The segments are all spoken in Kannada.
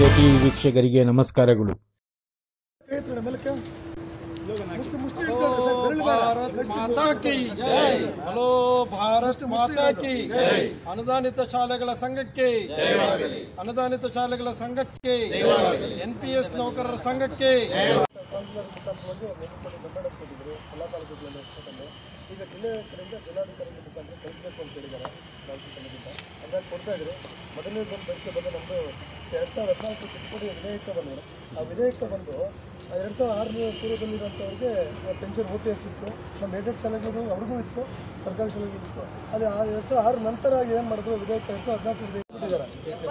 ಟಿವಿ ವೀಕ್ಷಕರಿಗೆ ನಮಸ್ಕಾರಗಳು. ಅನುದಾನಿತ ಶಾಲೆಗಳ ಸಂಘಕ್ಕೆ, ಅನುದಾನಿತ ಶಾಲೆಗಳ ಸಂಘಕ್ಕೆ, NPS ನೌಕರರ ಸಂಘಕ್ಕೆ. ಈಗ ಜಿಲ್ಲೆ ಕಡೆಯಿಂದ ಜಿಲ್ಲಾಧಿಕಾರಿಗಳ ಮುಖಾಂತರ ಕಳಿಸಬೇಕು ಅಂತ ಹೇಳಿದ್ದಾರೆ ರಾಜ್ಯ ಸಮಿತಿಯಿಂದ. ಹಂಗಾಗಿ ಕೊಡ್ತಾ ಇದ್ರಿ. ಮೊದಲನೇ ಬೇಡಿಕೆ ಬಂದು ನಮ್ಮದು 2014 ತಿದ್ದುಪಡಿ ವಿಧೇಯಕ ಬಂದರು. ಆ ವಿಧೇಯಕ ಬಂದು 2006 ಪೂರ್ವದಲ್ಲಿರುವಂಥವ್ರಿಗೆ ಪೆನ್ಷನ್ OPS ಇತ್ತು. ನಮ್ಮ ಏಡೆಡ್ ಶಾಲೆಗಳು ಅವ್ರಿಗೂ ಇತ್ತು, ಸರ್ಕಾರಿ ಶಾಲೆಗೂ ಇತ್ತು. ಅದೇ 2006 ನಂತರ ಏನು ಮಾಡಿದ್ರು, ವಿಧೇಯಕ 2014 ವಿಧೇಯಕ ಕೊಟ್ಟಿದ್ದಾರೆ.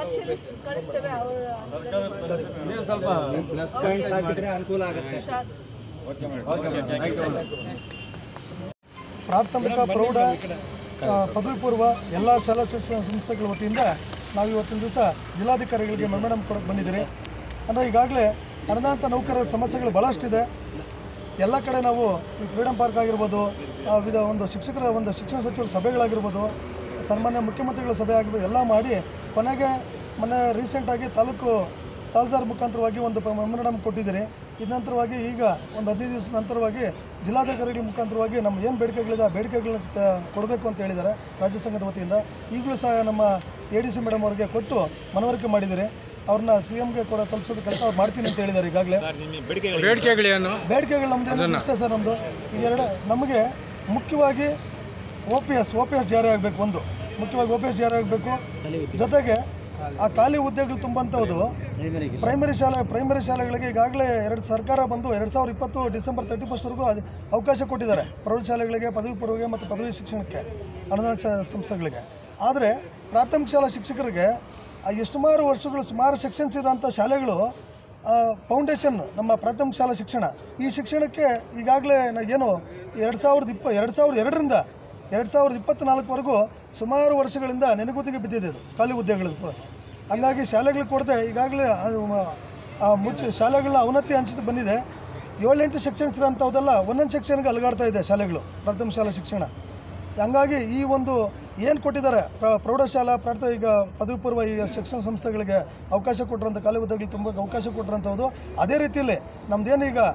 ಪ್ರಾಥಮಿಕ, ಪ್ರೌಢ, ಪದವಿ ಪೂರ್ವ ಎಲ್ಲ ಶಾಲಾ ಶಿಕ್ಷಣ ಸಂಸ್ಥೆಗಳ ವತಿಯಿಂದ ನಾವು ಇವತ್ತಿನ ದಿವಸ ಜಿಲ್ಲಾಧಿಕಾರಿಗಳಿಗೆ ಮೆಮೊರಾಂಡಮ್ ಕೊಡೋಕ್ಕೆ ಬಂದಿದ್ದೀರಿ. ಅಂದರೆ ಈಗಾಗಲೇ ಅನುದಾನಿತ ನೌಕರರ ಸಮಸ್ಯೆಗಳು ಭಾಳಷ್ಟಿದೆ. ಎಲ್ಲ ಕಡೆ ನಾವು ಈ ಫ್ರೀಡಮ್ ಪಾರ್ಕ್ ಆಗಿರ್ಬೋದು, ಒಂದು ಶಿಕ್ಷಣ ಸಚಿವರ ಸಭೆಗಳಾಗಿರ್ಬೋದು, ಸನ್ಮಾನ್ಯ ಮುಖ್ಯಮಂತ್ರಿಗಳ ಸಭೆ ಆಗಿರ್ಬೋದು, ಎಲ್ಲ ಮಾಡಿ ಕೊನೆಗೆ ಮೊನ್ನೆ ರೀಸೆಂಟಾಗಿ ತಹಸೀಲ್ದಾರ್ ಮುಖಾಂತರವಾಗಿ ಒಂದು ಮೆಮೊರಾಂಡಮ್ ಕೊಟ್ಟಿದ್ದೀರಿ. ಇದ ನಂತರವಾಗಿ ಈಗ ಒಂದು 15 ದಿವಸದ ನಂತರವಾಗಿ ಜಿಲ್ಲಾಧಿಕಾರಿಗಳ ಮುಖಾಂತರವಾಗಿ ನಮ್ಮ ಏನು ಬೇಡಿಕೆಗಳಿದೆ ಆ ಬೇಡಿಕೆಗಳನ್ನ ಕೊಡಬೇಕು ಅಂತ ಹೇಳಿದ್ದಾರೆ ರಾಜ್ಯ ಸಂಘದ ವತಿಯಿಂದ. ಈಗಲೂ ಸಹ ನಮ್ಮ ADC ಮೇಡಮ್ ಅವರಿಗೆ ಕೊಟ್ಟು ಮನವರಿಕೆ ಮಾಡಿದ್ದೀರಿ. ಅವ್ರನ್ನ CMಗೆ ಕೂಡ ತಲುಪಿಸೋದು ಕೆಲಸ ಅವ್ರು ಮಾಡ್ತೀನಿ ಅಂತ ಹೇಳಿದ್ದಾರೆ. ಈಗಾಗಲೇ ಬೇಡಿಕೆಗಳು ನಮ್ಮದು ಇಷ್ಟೇ ಸರ್. ನಮ್ಮದು ಈಗ ನಮಗೆ ಮುಖ್ಯವಾಗಿ OPS ಜಾರಿ ಆಗಬೇಕು. ಒಂದು ಮುಖ್ಯವಾಗಿ OPS ಜಾರಿ ಆಗಬೇಕು. ಜೊತೆಗೆ ಆ ಖಾಲಿ ಹುದ್ದೆಗಳು ತುಂಬಂಥದ್ದು ಪ್ರೈಮರಿ ಶಾಲೆಗಳಿಗೆ ಈಗಾಗಲೇ ಸರ್ಕಾರ ಬಂದು 2020 ಡಿಸೆಂಬರ್ 31ವರೆಗೂ ಅವಕಾಶ ಕೊಟ್ಟಿದ್ದಾರೆ. ಪ್ರೌಢಶಾಲೆಗಳಿಗೆ, ಪದವಿ ಪೂರ್ವಗೆ ಮತ್ತು ಪದವಿ ಶಿಕ್ಷಣಕ್ಕೆ, ಅನುದಾನಿತ ಸಂಸ್ಥೆಗಳಿಗೆ. ಆದರೆ ಪ್ರಾಥಮಿಕ ಶಾಲಾ ಶಿಕ್ಷಕರಿಗೆ ಸುಮಾರು ವರ್ಷಗಳು, ಸುಮಾರು ಸೆಕ್ಷನ್ಸ್ ಇರೋಂಥ ಶಾಲೆಗಳು, ಫೌಂಡೇಶನ್ ನಮ್ಮ ಪ್ರಾಥಮಿಕ ಶಾಲಾ ಶಿಕ್ಷಣ, ಈ ಶಿಕ್ಷಣಕ್ಕೆ ಈಗಾಗಲೇ ಏನು 2002ರಿಂದ 2024ವರೆಗೂ ಸುಮಾರು ವರ್ಷಗಳಿಂದ ನೆನೆಗುದಿಗೆ ಬಿದ್ದಿದೆ ಇದು ಖಾಲಿ ಹುದ್ದೆಗಳು. ಹಂಗಾಗಿ ಶಾಲೆಗಳು ಕೊಡದೆ ಈಗಾಗಲೇ ಶಾಲೆಗಳನ್ನ ಅವನತಿ ಹಂಚಿತು ಬಂದಿದೆ. 7-8 ಸೆಕ್ಷನ್ಸ್ ಇರೋಂಥದ್ದೆಲ್ಲ ಒಂದೊಂದು ಸೆಕ್ಷನ್ಗೆ ಅಲುಗಾಡ್ತಾ ಇದೆ ಶಾಲೆಗಳು, ಪ್ರಾಥಮಿಕ ಶಾಲಾ ಶಿಕ್ಷಣ. ಹಂಗಾಗಿ ಈ ಒಂದು ಏನು ಕೊಟ್ಟಿದ್ದಾರೆ ಪ್ರೌಢಶಾಲಾ ಈಗ ಪದವಿ ಪೂರ್ವ ಈ ಶಿಕ್ಷಣ ಸಂಸ್ಥೆಗಳಿಗೆ ಅವಕಾಶ ಕೊಟ್ಟಿರೋಂಥ ಖಾಲಿ ಹುದ್ದೆಗಳು ತುಂಬ ಅವಕಾಶ ಕೊಟ್ಟಿರೋಂಥದ್ದು. ಅದೇ ರೀತಿಯಲ್ಲಿ ನಮ್ಮದೇನು ಈಗ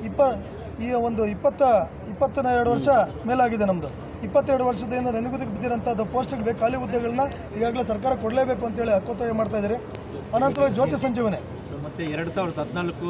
22 ವರ್ಷ ಮೇಲಾಗಿದೆ. ನಮ್ಮದು 22 ವರ್ಷದೇನು ನೆನೆಗುದಿಗೆ ಬಿದ್ದಿರೋಂಥದ್ದು ಪೋಸ್ಟ್ಗಳಿಗೆ ಖಾಲಿ ಹುದ್ದೆಗಳನ್ನ ಈಗಾಗಲೇ ಸರ್ಕಾರ ಕೊಡಲೇಬೇಕು ಅಂತೇಳಿ ಹಕ್ಕೊತ್ತಾಯ ಮಾಡ್ತಾ ಇದ್ದೀರಿ. ಅನಂತರ ಜ್ಯೋತಿ ಸಂಜೀವನೆ ಮತ್ತೆ 2014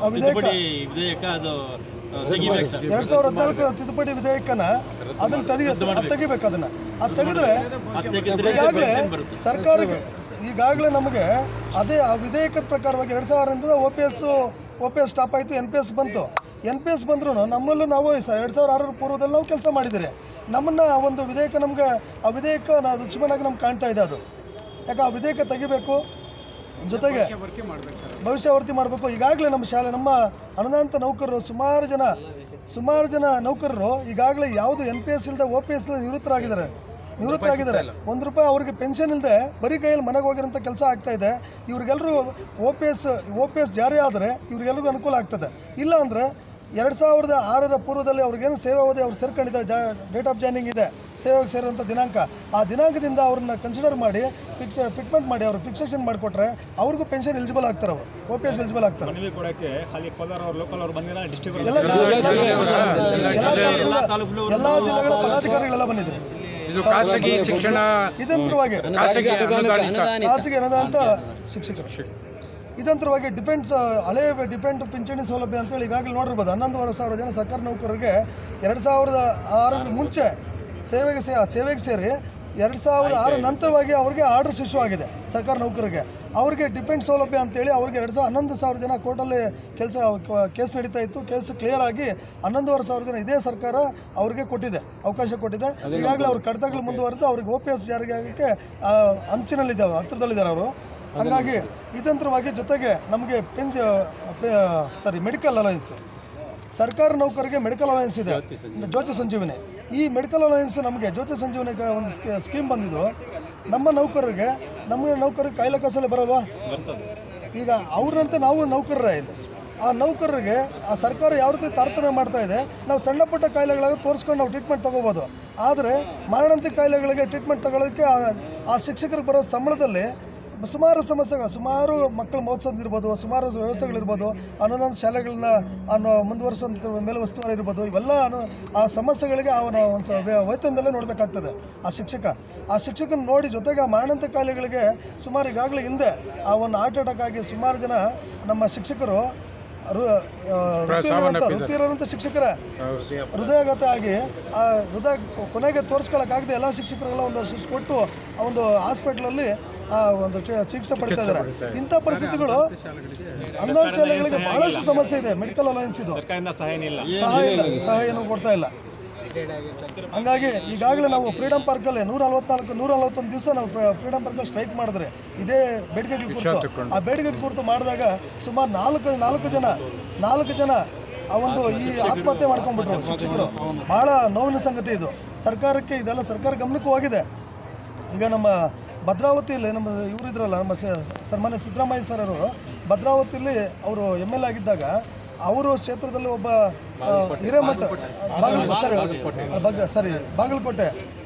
ತಿದ್ದುಪಡಿ ವಿಧೇಯಕನ ಅದನ್ನು ತೆಗಿಬೇಕು. ಅದು ತೆಗೆದ್ರೆ ಈಗಾಗಲೇ ಸರ್ಕಾರಕ್ಕೆ ಈಗಾಗಲೇ ನಮಗೆ ಅದೇ ಆ ವಿಧೇಯಕದ ಪ್ರಕಾರವಾಗಿ 2006ರಿಂದ OPS ಸ್ಟಾಪ್ ಆಯಿತು, NPS ಬಂತು. NPS ಬಂದ್ರೂ ನಮ್ಮಲ್ಲೂ ನಾವು 2006 ಪೂರ್ವದಲ್ಲಿ ನಾವು ಕೆಲಸ ಮಾಡಿದ್ದೀರಿ. ನಮ್ಮನ್ನು ಒಂದು ವಿಧೇಯಕ ನಮಗೆ ಆ ವಿಧೇಯಕ ದುಶ್ಮನಾಗಿ ನಮ್ಗೆ ಕಾಣ್ತಾ ಇದೆ. ಅದು ಯಾಕೆ ಆ ವಿಧೇಯಕ ತೆಗಿಬೇಕು, ಜೊತೆಗೆ ಭವಿಷ್ಯವರ್ತಿ ಮಾಡಬೇಕು. ಈಗಾಗಲೇ ನಮ್ಮ ಅನುದಾನಿತ ನೌಕರರು ಸುಮಾರು ಜನ ನೌಕರರು ಈಗಾಗಲೇ ಯಾವುದು NPS ಇಲ್ಲದೆ OPS ನಿವೃತ್ತರಾಗಿದ್ದಾರೆ. ₹1 ಅವ್ರಿಗೆ ಪೆನ್ಷನ್ ಇಲ್ಲದೆ ಬರೀ ಕೈಯಲ್ಲಿ ಮನೆಗೆ ಹೋಗಿರೋಂಥ ಕೆಲಸ ಆಗ್ತಾ ಇದೆ. ಇವ್ರಿಗೆಲ್ಲರೂ OPS ಜಾರಿ ಆದರೆ ಇವ್ರಿಗೆಲ್ರಿಗೂ ಅನುಕೂಲ ಆಗ್ತದೆ. ಇಲ್ಲ ಅಂದರೆ 2006 ಪೂರ್ವದಲ್ಲಿ ಅವ್ರಿಗೇನು ಸೇವೆ ಅವಧಿ ಅವ್ರು ಸೇರ್ಕೊಂಡಿದ್ದಾರೆ, ಡೇಟ್ ಆಫ್ ಜಾಯ್ನಿಂಗ್ ಇದೆ, ಸೇವೆಗೆ ಸೇರುವಂಥ ದಿನಾಂಕ, ಆ ದಿನಾಂಕದಿಂದ ಅವ್ರನ್ನ ಕನ್ಸಿಡರ್ ಮಾಡಿ ಫಿಟ್ಮೆಂಟ್ ಮಾಡಿ ಅವ್ರು ಫಿಕ್ಸೇಷನ್ ಮಾಡಿಕೊಟ್ರೆ ಅವ್ರಿಗೂ ಪೆನ್ಷನ್ ಎಲಿಜಿಬಲ್ ಆಗ್ತಾರೆ, ಅವರು OPS ಎಲಿಜಿಬಲ್ ಆಗ್ತಾರೆ. ಎಲ್ಲ ಜಿಲ್ಲೆಗಳ ಪದಾಧಿಕಾರಿಗಳೆಲ್ಲ ಬಂದಿದ್ದಾರೆ. ಇದಂತರವಾಗಿ ಖಾಸಗಿ ಅನುದಾನಿತ ಶಿಕ್ಷಕರು ಇದಂತರವಾಗಿ ಹಳೆ ಡಿಪೆಂಡ್ ಪಿಂಚಣಿ ಸೌಲಭ್ಯ ಅಂತೇಳಿ ಈಗಾಗಲೇ ನೋಡಿರ್ಬೋದು. 11,500 ಜನ ಸರ್ಕಾರಿ ನೌಕರರಿಗೆ 2006 ಮುಂಚೆ ಸೇವೆಗೆ ಸೇರಿ 2006 ನಂತರವಾಗಿ ಅವ್ರಿಗೆ ಆರ್ಡರ್ಸ್ ಇಶ್ಯೂ ಆಗಿದೆ ಸರ್ಕಾರಿ ನೌಕರರಿಗೆ. ಅವ್ರಿಗೆ ಡಿಪೆಂಡ್ ಸೌಲಭ್ಯ ಅಂತೇಳಿ ಅವ್ರಿಗೆ 11,000 ಜನ ಕೋರ್ಟಲ್ಲಿ ಕೇಸ್ ನಡೀತಾ ಇತ್ತು. ಕೇಸ್ ಕ್ಲಿಯರ್ ಆಗಿ 11,500 ಜನ ಇದೇ ಸರ್ಕಾರ ಅವ್ರಿಗೆ ಅವಕಾಶ ಕೊಟ್ಟಿದೆ. ಈಗಾಗಲೇ ಅವ್ರ ಕಡತಗಳು ಮುಂದುವರೆದು ಅವ್ರಿಗೆ OPS ಜಾರಿಗೆ ಆಗೋಕ್ಕೆ ಹತ್ತಿರದಲ್ಲಿದ್ದಾರೆ ಅವರು. ಹಾಗಾಗಿ ಇದಂತರವಾಗಿ ಜೊತೆಗೆ ನಮಗೆ ಮೆಡಿಕಲ್ ಅಲಯನ್ಸ್, ಸರ್ಕಾರಿ ನೌಕರಿಗೆ ಮೆಡಿಕಲ್ ಅಲಯನ್ಸ್ ಇದೆ, ಜ್ಯೋತಿ ಸಂಜೀವನಿ. ಈ ಮೆಡಿಕಲ್ ಅಲಯನ್ಸ್ ನಮಗೆ ಜ್ಯೋತಿ ಸಂಜೀವನಿಗೆ ಒಂದು ಸ್ಕೀಮ್ ಬಂದಿದ್ದು. ನಮ್ಮ ನೌಕರರಿಗೆ ಕಾಯಿಲೆ ಕಸಲೆ ಬರಲ್ವಾ? ಈಗ ಅವ್ರಂತೆ ನಾವು ನೌಕರರೇ ಇಲ್ಲ. ಆ ನೌಕರರಿಗೆ ಆ ಸರ್ಕಾರ ಯಾವ ರೀತಿ ತಾರತಮ್ಯ ಮಾಡ್ತಾ ಇದೆ. ನಾವು ಸಣ್ಣ ಪುಟ್ಟ ಕಾಯಿಲೆಗಳಾಗ ತೋರಿಸ್ಕೊಂಡು ನಾವು ಟ್ರೀಟ್ಮೆಂಟ್ ತೊಗೋಬೋದು. ಆದರೆ ಮಾರಣಾಂತಿಕ ಕಾಯಿಲೆಗಳಿಗೆ ಟ್ರೀಟ್ಮೆಂಟ್ ತಗೊಳ್ಳೋದಕ್ಕೆ ಆ ಶಿಕ್ಷಕರಿಗೆ ಬರೋ ಸಂಬಳದಲ್ಲಿ ಸುಮಾರು ಸಮಸ್ಯೆಗಳು, ಸುಮಾರು ಮಕ್ಕಳು ಮಹೋತ್ಸವ ಇರ್ಬೋದು, ಸುಮಾರು ವ್ಯವಸ್ಥೆಗಳಿರ್ಬೋದು, ಅನುದಾನ ಶಾಲೆಗಳನ್ನ ಮುಂದುವರಿಸುವಂಥ ಮೇಲೆ ಉಸ್ತುವಾರಿ ಇರ್ಬೋದು, ಇವೆಲ್ಲ ಆ ಸಮಸ್ಯೆಗಳಿಗೆ ಅವನ ಒಂದು ವೇತನದಲ್ಲೇ ನೋಡಬೇಕಾಗ್ತದೆ ಆ ಶಿಕ್ಷಕನ ನೋಡಿ. ಜೊತೆಗೆ ಆ ಮಾರಣಾಂತ ಕಾಯಿಲೆಗಳಿಗೆ ಸುಮಾರು ಈಗಾಗಲೇ ಹಿಂದೆ ಆ ಒಂದು ಹಾರ್ಟ್ ಅಟ್ಯಾಕ್ ಆಗಿ ಸುಮಾರು ಜನ ನಮ್ಮ ಶಿಕ್ಷಕರು ವೃತ್ತಿಯಿರುವಂಥ ಶಿಕ್ಷಕರ ಹೃದಯಾಘಾತ ಆಗಿ ಆ ಹೃದಯ ಕೊನೆಗೆ ತೋರಿಸ್ಕೊಳ್ಳೋಕ್ಕಾಗದೆ ಎಲ್ಲ ಶಿಕ್ಷಕರೆಲ್ಲ ಒಂದು ಕೊಟ್ಟು ಆ ಒಂದು ಹಾಸ್ಪಿಟ್ಲಲ್ಲಿ ಒಂದು ಚಿಕಿತ್ಸೆ ಪಡ್ತಾ ಇದ್ದಾರೆ. ಇಂಥ ಪರಿಸ್ಥಿತಿಗಳು ಅನುದಾನ ಶಾಲೆಗಳಿಗೆ ಬಹಳಷ್ಟು ಸಮಸ್ಯೆ ಇದೆ. ಮೆಡಿಕಲ್ ಅಲಯನ್ಸ್ ಇದು ಸಹಾಯ ಏನೂ ಕೊಡ್ತಾ ಇಲ್ಲ. ಹಂಗಾಗಿ ಈಗಾಗಲೇ ನಾವು ಫ್ರೀಡಮ್ ಪಾರ್ಕಲ್ಲಿ 141 ದಿವಸ ನಾವು ಫ್ರೀಡಮ್ ಪಾರ್ಕಲ್ಲಿ ಸ್ಟ್ರೈಕ್ ಮಾಡಿದ್ರೆ ಇದೇ ಬೇಡಿಕೆಗಳ ಕುರಿತು. ಆ ಬೇಡಿಕೆ ಕುರಿತು ಮಾಡಿದಾಗ ಸುಮಾರು ನಾಲ್ಕು ಜನ ಆ ಒಂದು ಈ ಆತ್ಮಹತ್ಯೆ ಮಾಡ್ಕೊಂಡ್ಬಿಟ್ರು ಶಿಕ್ಷಕರು. ಭಾಳ ನೋವಿನ ಸಂಗತಿ ಇದು. ಸರ್ಕಾರಕ್ಕೆ ಇದೆಲ್ಲ ಸರ್ಕಾರ ಗಮನಕ್ಕೂ ಹೋಗಿದೆ. ಈಗ ನಮ್ಮ ಭದ್ರಾವತಿಯಲ್ಲಿ ನಮ್ಮ ಇವರಿದ್ರಲ್ಲ, ನಮ್ಮ ಸನ್ಮಾನ್ಯ ಸಿದ್ದರಾಮಯ್ಯ ಸರ್ ಅವರು ಭದ್ರಾವತಿಯಲ್ಲಿ ಅವರು MLA ಆಗಿದ್ದಾಗ ಅವರು ಕ್ಷೇತ್ರದಲ್ಲಿ ಒಬ್ಬ ಹಿರೇಮಠ ಬಾಗಲಕೋಟೆ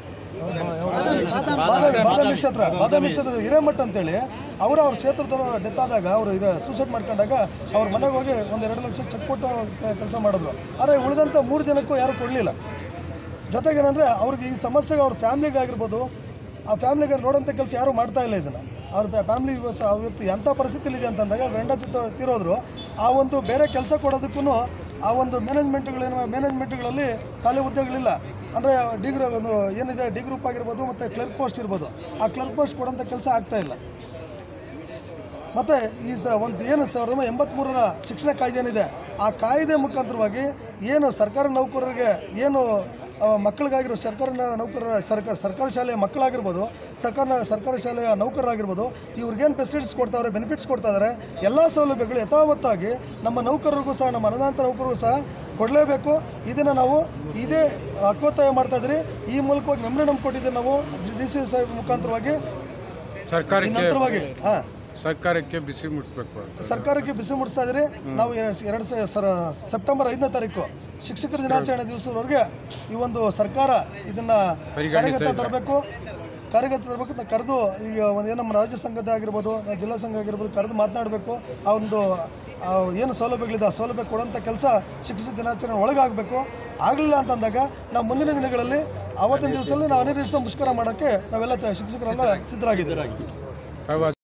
ಬಾದಾಮಿ ಕ್ಷೇತ್ರ ಹಿರೇಮಠ ಅಂತೇಳಿ ಅವ್ರ ಕ್ಷೇತ್ರದವರು ಡೆತ್ ಆದಾಗ ಅವರು ಸೂಸೈಡ್ ಮಾಡ್ಕೊಂಡಾಗ ಅವ್ರ ಮನೆಗೆ ಹೋಗಿ 1-2 ಲಕ್ಷ ಚೆಕ್ ಕೊಟ್ಟು ಕೆಲಸ ಮಾಡಿದ್ರು. ಆದರೆ ಉಳಿದಂಥ 3 ಜನಕ್ಕೂ ಯಾರೂ ಕೊಡಲಿಲ್ಲ. ಜೊತೆಗೇನೆಂದರೆ ಅವ್ರಿಗೆ ಈ ಸಮಸ್ಯೆಗೆ ಅವ್ರ ಫ್ಯಾಮ್ಲಿಗಾಗಿರ್ಬೋದು, ಆ ಫ್ಯಾಮ್ಲಿಗೆ ನೋಡೋಂಥ ಕೆಲಸ ಯಾರೂ ಮಾಡ್ತಾ ಇಲ್ಲ. ಇದನ್ನು ಅವ್ರ ಫ್ಯಾಮ್ಲಿ ಇವತ್ತು ಎಂಥ ಪರಿಸ್ಥಿತಿಲಿದೆ ಅಂತಂದಾಗ ಗಂಡ ತೀರೋದ್ರು. ಆ ಒಂದು ಬೇರೆ ಕೆಲಸ ಕೊಡೋದಕ್ಕೂ ಆ ಒಂದು ಮ್ಯಾನೇಜ್ಮೆಂಟ್ಗಳಲ್ಲಿ ಖಾಲಿ ಹುದ್ದೆಗಳಿಲ್ಲ. ಅಂದರೆ ಡಿಗ್ರಿ ಒಂದು ಏನಿದೆ ಡಿ ಗ್ರೂಪ್ ಆಗಿರ್ಬೋದು ಮತ್ತು ಕ್ಲರ್ಕ್ ಪೋಸ್ಟ್ ಇರ್ಬೋದು, ಆ ಕ್ಲರ್ಕ್ ಪೋಸ್ಟ್ ಕೊಡೋಂಥ ಕೆಲಸ ಆಗ್ತಾಯಿಲ್ಲ. ಮತ್ತು ಈ ಒಂದು ಏನು 1983ರ ಶಿಕ್ಷಣ ಕಾಯ್ದೆ ಏನಿದೆ, ಆ ಕಾಯ್ದೆ ಮುಖಾಂತರವಾಗಿ ಏನು ಸರ್ಕಾರಿ ನೌಕರರಿಗೆ ಏನು ಮಕ್ಕಳಿಗಾಗಿರೋ ಸರ್ಕಾರಿ ಶಾಲೆಯ ಮಕ್ಕಳಾಗಿರ್ಬೋದು, ಸರ್ಕಾರಿ ಶಾಲೆಯ ನೌಕರರಾಗಿರ್ಬೋದು, ಇವ್ರಿಗೇನು ಫೆಸಿಲಿಟೀಸ್ ಕೊಡ್ತಾವ್ರೆ, ಬೆನಿಫಿಟ್ಸ್ ಕೊಡ್ತಾ ಇದ್ದಾರೆ, ಎಲ್ಲ ಸೌಲಭ್ಯಗಳು ಯಥಾವತ್ತಾಗಿ ನಮ್ಮ ನೌಕರರಿಗೂ ಸಹ, ನಮ್ಮ ಅನುದಾನಿತ ನೌಕರರಿಗೂ ಸಹ ಕೊಡಲೇಬೇಕು. ಇದನ್ನು ನಾವು ಇದೇ ಹಕ್ಕೊತ್ತಾಯ ಮಾಡ್ತಾಯಿದ್ರಿ. ಈ ಮೂಲಕವಾಗಿ ಮೆಮೊರಂಡಮ್ ಕೊಟ್ಟಿದ್ದೀವಿ ನಾವು DC ಸಾಹೇಬ್ ಮುಖಾಂತರವಾಗಿ ನಂತರವಾಗಿ ಸರ್ಕಾರಕ್ಕೆ ಬಿಸಿ ಮುಟ್ಟಿಸ್ತಾ ಇದ್ರಿ. ನಾವು ಸೆಪ್ಟೆಂಬರ್ 5ನೇ ತಾರೀಕು ಶಿಕ್ಷಕರ ದಿನಾಚರಣೆ ದಿವಸದವರೆಗೆ ಈ ಒಂದು ಸರ್ಕಾರ ಇದನ್ನು ಕಾರ್ಯಗತ ತರಬೇಕು. ಕರೆದು ಈಗ ಒಂದು ನಮ್ಮ ರಾಜ್ಯ ಸಂಘದ ಆಗಿರ್ಬೋದು, ಜಿಲ್ಲಾ ಸಂಘ ಆಗಿರ್ಬೋದು, ಕರೆದು ಮಾತನಾಡಬೇಕು. ಆ ಒಂದು ಏನು ಸೌಲಭ್ಯಗಳಿದೆ ಆ ಸೌಲಭ್ಯ ಕೊಡೋಂಥ ಕೆಲಸ ಶಿಕ್ಷಕ ದಿನಾಚರಣೆ ಒಳಗಾಗಬೇಕು. ಆಗಲಿಲ್ಲ ಅಂತಂದಾಗ ನಾವು ಮುಂದಿನ ದಿನಗಳಲ್ಲಿ ಆವತ್ತಿನ ದಿವಸದಲ್ಲಿ ನಾವು ಅನಿರ್ದಿಷ್ಟ ಮುಷ್ಕರ ಮಾಡೋಕ್ಕೆ ನಾವೆಲ್ಲ ಶಿಕ್ಷಕರೆಲ್ಲ ಸಿದ್ಧರಾಗಿದ್ದೀವಿ.